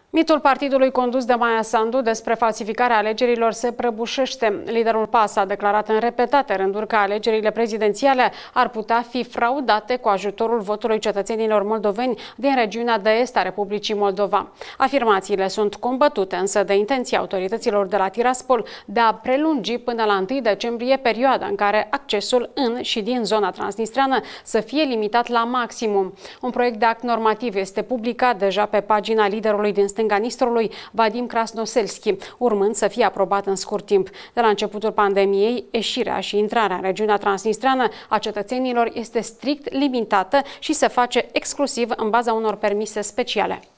Mitul partidului condus de Maia Sandu despre falsificarea alegerilor se prăbușește. Liderul PAS a declarat în repetate rânduri că alegerile prezidențiale ar putea fi fraudate cu ajutorul votului cetățenilor moldoveni din regiunea de est a Republicii Moldova. Afirmațiile sunt combătute însă de intenția autorităților de la Tiraspol de a prelungi până la 1 decembrie perioada în care accesul în și din zona transnistreană să fie limitat la maximum. Un proiect de act normativ este publicat deja pe pagina liderului din stânga Nistrului, Vadim Krasnoselski, urmând să fie aprobat în scurt timp. De la începutul pandemiei, ieșirea și intrarea în regiunea transnistreană a cetățenilor este strict limitată și se face exclusiv în baza unor permise speciale.